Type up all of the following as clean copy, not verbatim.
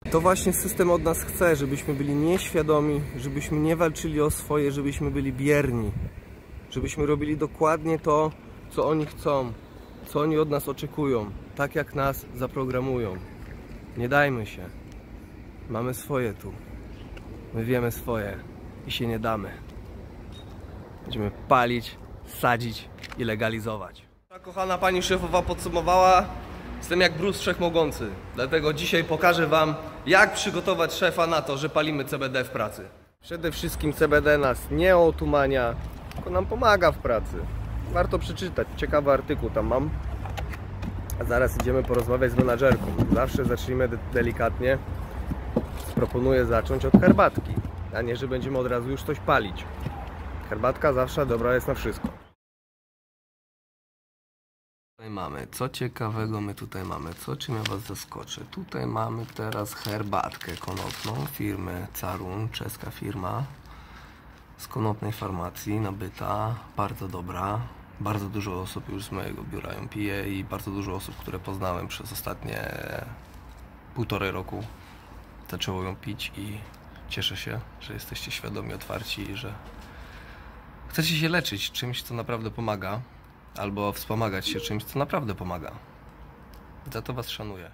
To właśnie system od nas chce, żebyśmy byli nieświadomi, żebyśmy nie walczyli o swoje, żebyśmy byli bierni. Żebyśmy robili dokładnie to, co oni chcą, co oni od nas oczekują, tak jak nas zaprogramują. Nie dajmy się. Mamy swoje tu. My wiemy swoje i się nie damy. Będziemy palić, sadzić i legalizować. Ta kochana pani szefowa podsumowała: jestem jak Bruce Wszechmogący. Dlatego dzisiaj pokażę wam, jak przygotować szefa na to, że palimy CBD w pracy. Przede wszystkim CBD nas nie otumania, tylko nam pomaga w pracy. Warto przeczytać, ciekawy artykuł tam mam. A zaraz idziemy porozmawiać z menadżerką. Zawsze zacznijmy delikatnie. Proponuję zacząć od herbatki, a nie, że będziemy od razu już coś palić. Herbatka zawsze dobra jest na wszystko. Tutaj mamy, co ciekawego my tutaj mamy, czym ja was zaskoczę. Tutaj mamy teraz herbatkę konopną firmy Carun, czeska firma z konopnej farmacji, nabyta, bardzo dobra. Bardzo dużo osób już z mojego biura ją pije i bardzo dużo osób, które poznałem przez ostatnie 1,5 roku zaczęło ją pić i cieszę się, że jesteście świadomi, otwarci i że chcecie się leczyć czymś, co naprawdę pomaga, albo wspomagać się czymś, co naprawdę pomaga. Za to was szanuję.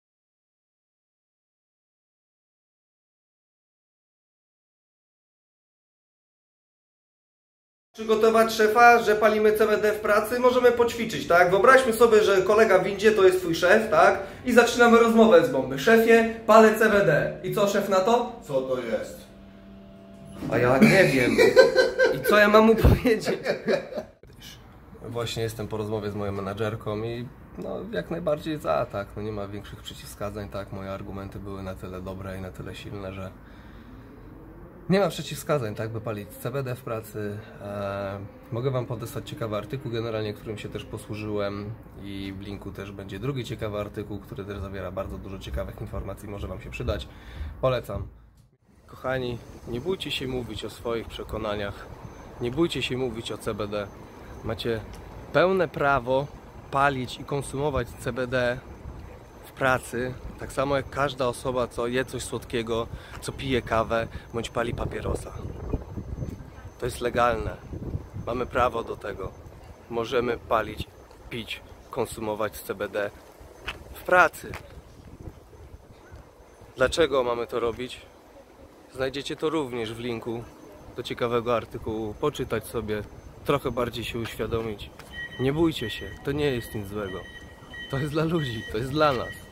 Przygotować szefa, że palimy CBD w pracy, możemy poćwiczyć, tak? Wyobraźmy sobie, że kolega w windzie to jest twój szef, tak? I zaczynamy rozmowę z bomby. Szefie, palę CBD. I co szef na to? Co to jest? A ja nie wiem. I co ja mam mu powiedzieć? Właśnie jestem po rozmowie z moją menadżerką i no jak najbardziej za, tak? No nie ma większych przeciwwskazań, tak? Moje argumenty były na tyle dobre i na tyle silne, że nie ma przeciwwskazań, tak, by palić CBD w pracy. Mogę wam podesłać ciekawy artykuł, generalnie którym się też posłużyłem, i w linku też będzie drugi ciekawy artykuł, który też zawiera bardzo dużo ciekawych informacji, może wam się przydać. Polecam. Kochani, nie bójcie się mówić o swoich przekonaniach, nie bójcie się mówić o CBD. Macie pełne prawo palić i konsumować CBD w pracy, tak samo jak każda osoba, co je coś słodkiego, co pije kawę, bądź pali papierosa. To jest legalne. Mamy prawo do tego. Możemy palić, pić, konsumować CBD w pracy. Dlaczego mamy to robić? Znajdziecie to również w linku do ciekawego artykułu. Poczytać sobie, trochę bardziej się uświadomić. Nie bójcie się, to nie jest nic złego. To jest dla ludzi, to jest dla nas.